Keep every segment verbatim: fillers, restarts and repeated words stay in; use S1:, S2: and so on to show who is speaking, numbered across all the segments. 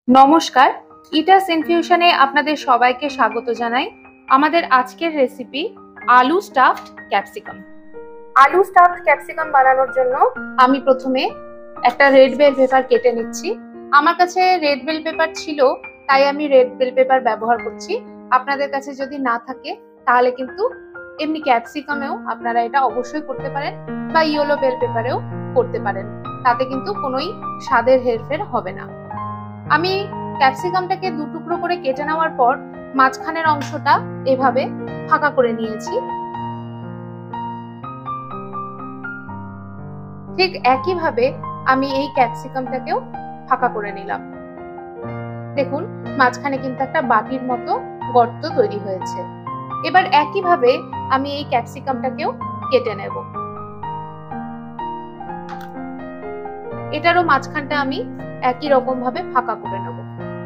S1: নমস্কার, ইটাস ইনফিউশনে আপনাদের সবাইকে স্বাগত জানাই। আমাদের আজকের রেসিপি আলু স্টাফড ক্যাপসিকাম। আলু স্টাফড ক্যাপসিকাম বানানোর জন্য আমি প্রথমে একটা রেড বেল পেপার কেটে নিচ্ছি। আমার কাছে রেড বেল পেপার ছিল, তাই আমি রেড বেল পেপার ব্যবহার করছি। আপনাদের কাছে যদি না থাকে তাহলে কিন্তু এমনি ক্যাপসিকামেও আপনারা এটা অবশ্যই করতে পারেন, বা ইয়েলো বেল পেপারেও করতে পারেন। তাতে কিন্তু কোনোই স্বাদের হেরফের হবে না। আমি ক্যাপসিকামটাকে দু টুকরো করে কেটে নেওয়ার পর মাঝখানের অংশটা এভাবে ফাঁকা করে নিয়েছি। ঠিক একইভাবে আমি এই ক্যাপসিকামটাকেও ফাঁকা করে নিলাম। দেখুন, মাঝখানে কিন্তু একটা বাটির মতো গর্ত তৈরি হয়েছে। এবার একইভাবে আমি এই ক্যাপসিকামটাকেও কেটে নেব। এটারও মাঝখানটা আমি একই রকম ভাবে ফাঁকা করে নেব।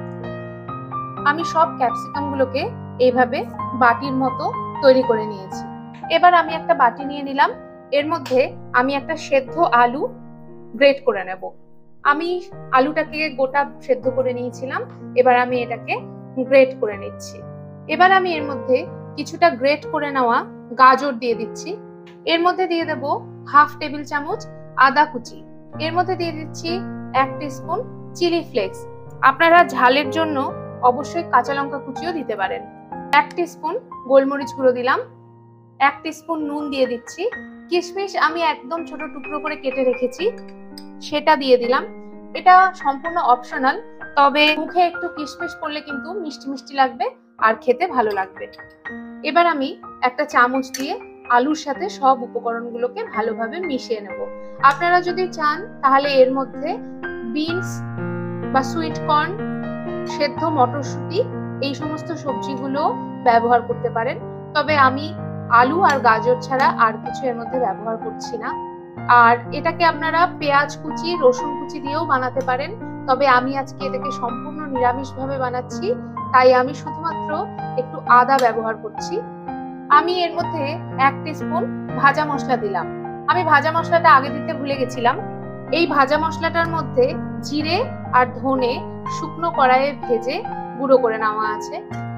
S1: আমি সব ক্যাপসিকাম গুলোকে এইভাবে বাটির মতো তৈরি করে নিয়েছি। এবার আমি একটা বাটি নিয়ে নিলাম। এর মধ্যে আমি একটা সেদ্ধ আলু গ্রেট করে নেব। আমি আলুটাকে গোটা সেদ্ধ করে নিয়েছিলাম, এবার আমি এটাকে গ্রেট করে নিচ্ছি। এবার আমি এর মধ্যে কিছুটা গ্রেট করে নেওয়া গাজর দিয়ে দিচ্ছি। এর মধ্যে দিয়ে দেব হাফ টেবিল চামচ আদা কুচি। এর মধ্যে দিয়ে দিচ্ছি এক টিস্পুন চিলি ফ্লেক্স। আপনারা ঝালের জন্য অবশ্যই কাঁচা লঙ্কা কুচিও দিতে পারেন। এক টিস্পুন গোলমরিচ গুঁড়ো দিলাম। এক টিস্পুন নুন দিয়ে দিচ্ছি। কিশমিশ আমি একদম ছোট টুকরো করে কেটে রেখেছি, সেটা দিয়ে দিলাম। এটা সম্পূর্ণ অপশনাল, তবে মুখে একটু কিশমিশ পড়লে কিন্তু মিষ্টি মিষ্টি লাগবে আর খেতে ভালো লাগবে। এবার আমি একটা চামচ দিয়ে আলুর সাথে সব উপকরণগুলোকে ভালোভাবে মিশিয়ে নেব। আপনারা যদি চান তাহলে এর মধ্যে বিনস বা সুইট কর্ন, সেদ্ধ মটরশুঁটি, এই সমস্ত সবজিগুলো ব্যবহার করতে পারেন। তবে আমি আলু আর গাজর ছাড়া আর কিছু এর মধ্যে ব্যবহার করছি না। আর এটাকে আপনারা পেঁয়াজ কুচি, রসুন কুচি দিয়েও বানাতে পারেন, তবে আমি আজকে এটাকে সম্পূর্ণ নিরামিষভাবে বানাচ্ছি, তাই আমি শুধুমাত্র একটু আদা ব্যবহার করছি। আমি এর মধ্যে এক টিস্পুন ভাজা মশলা দিলাম। আমি ভাজা মশলাটা আগে দিতে ভুলে গেছিলাম। এই ভাজা মশলাটার মধ্যে জিরে আর ধনে শুকনো কড়াইয়ে ভেজে গুঁড়ো করে নেওয়া আছে।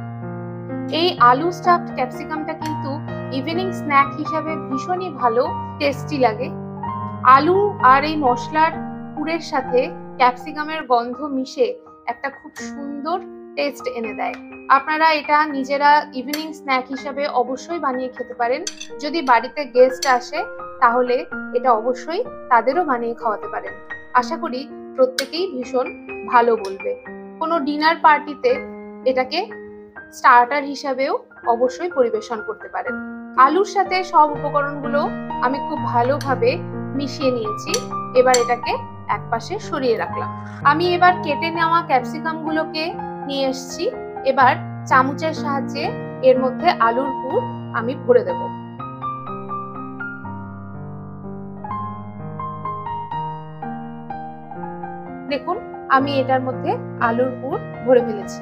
S1: এই আলু স্টাফড ক্যাপসিকামটা কিন্তু ইভিনিং স্ন্যাক হিসাবে ভীষণই ভালো টেস্টি লাগে। আলু আর এই মশলার পুরের সাথে ক্যাপসিকামের গন্ধ মিশে একটা খুব সুন্দর টেস্ট এনে দেয়। আপনারা এটা নিজেরা ইভিনিং স্ন্যাক হিসাবে অবশ্যই বানিয়ে খেতে পারেন। যদি বাড়িতে গেস্ট আসে তাহলে এটা অবশ্যই তাদেরও বানিয়ে খাওয়াতে পারেন। আশা করি প্রত্যেকেই ভীষণ ভালো বলবে। কোনো ডিনার পার্টিতে এটাকে স্টার্টার হিসাবেও অবশ্যই পরিবেশন করতে পারেন। আলুর সাথে সব উপকরণগুলো আমি খুব ভালোভাবে মিশিয়ে নিয়েছি। এবার এটাকে একপাশে সরিয়ে রাখলাম। আমি এবার কেটে নেওয়া ক্যাপসিকাম গুলোকে নিয়ে এসেছি। এবার চামচের সাহায্যে এর মধ্যে আলুর পুর আমি ভরে দেব। দেখুন, আমি এটার মধ্যে আলুর পুর ভরে ফেলেছি।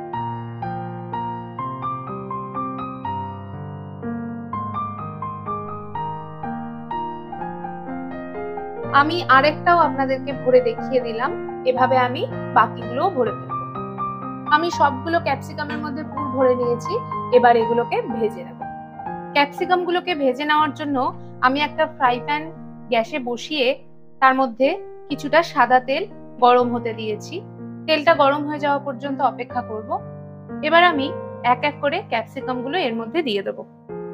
S1: আমি আরেকটাও আপনাদেরকে ভরে দেখিয়ে দিলাম। এভাবে আমি বাকিগুলো ভরে ফেলবো। আমি সবগুলো ক্যাপসিকামের মধ্যে পুর ভরে নিয়েছি। এবার এগুলোকে ভেজে নেব। ক্যাপসিকাম গুলোকে ভেজে নেওয়ার জন্য আমি একটা ফ্রাই প্যান গ্যাসে বসিয়ে তার মধ্যে কিছুটা সাদা তেল গরম হতে দিয়েছি। তেলটা গরম হয়ে যাওয়া পর্যন্ত অপেক্ষা করব। এবার আমি এক এক করে ক্যাপসিকাম গুলো এর মধ্যে দিয়ে দেব।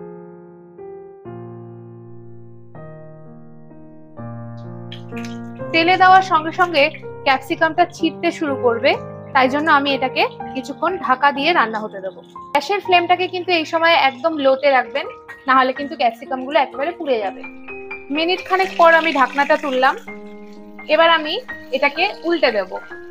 S1: তেলে দেওয়ার সঙ্গে সঙ্গে ক্যাপসিকামটা ছিটতে শুরু করবে, তাই জন্য আমি এটাকে কিছুক্ষণ ঢাকা দিয়ে রান্না হতে দেবো। গ্যাসের ফ্লেমটাকে কিন্তু এই সময় একদম লোতে রাখবেন, না হলে কিন্তু ক্যাপসিকাম গুলো একেবারে পুড়ে যাবে। মিনিট খানেক পর আমি ঢাকনাটা তুললাম। এবার আমি এটাকে উল্টে দেব।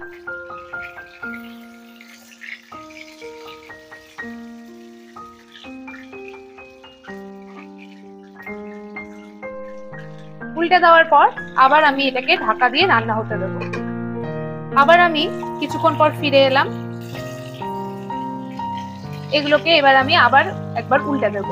S1: উল্টে দেওয়ার পর আবার আমি এটাকে ঢাকা দিয়ে রান্না হতে দেবো। আবার আমি কিছুক্ষণ পর ফিরে এলাম। এগুলোকে এবার আমি আবার একবার উল্টে দেব।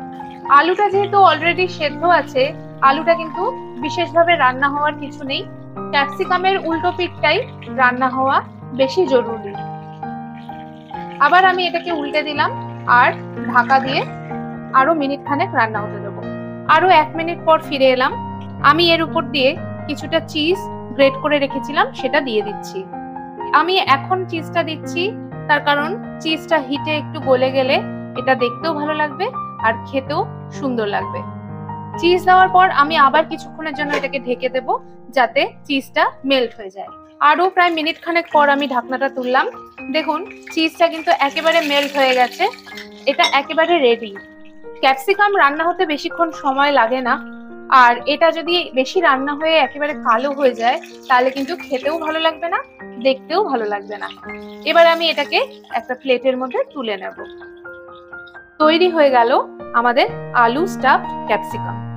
S1: আলুটা যেহেতু অলরেডি সেদ্ধ আছে, আলুটা কিন্তু বিশেষভাবে রান্না হওয়ার কিছু নেই। ক্যাপসিকামের উল্টো পিঠটাই রান্না হওয়া বেশি জরুরি। আবার আমি এটাকে উল্টে দিলাম আর ঢাকা দিয়ে আরো মিনিট খানেক রান্না হতে দেবো। আরো এক মিনিট পর ফিরে এলাম। আমি এর উপর দিয়ে কিছুটা চিজ গ্রেট করে রেখেছিলাম সেটা দিয়ে দিচ্ছি। আমি এখন চিজটা দিচ্ছি তার কারণ চিজটা হিটে একটু গলে গেলে এটা দেখতেও ভালো লাগবে আর খেতেও সুন্দর লাগবে। চিজ দেওয়ার পর আমি আবার কিছুক্ষণের জন্য এটাকে ঢেকে দেব যাতে চিজটা মেল্ট হয়ে যায়। আরো প্রায় মিনিট খানেক পর আমি ঢাকনাটা তুললাম। দেখুন চিজটা কিন্তু একেবারে মেল্ট হয়ে গেছে, এটা একেবারে রেডি। ক্যাপসিকাম রান্না হতে বেশিক্ষণ সময় লাগে না, আর এটা যদি বেশি রান্না হয়ে একেবারে কালো হয়ে যায় তাহলে কিন্তু খেতেও ভালো লাগবে না, দেখতেও ভালো লাগবে না। এবার আমি এটাকে একটা প্লেটের মধ্যে তুলে নেব। তৈরি হয়ে গেল আমাদের আলু স্টাফড ক্যাপসিকাম।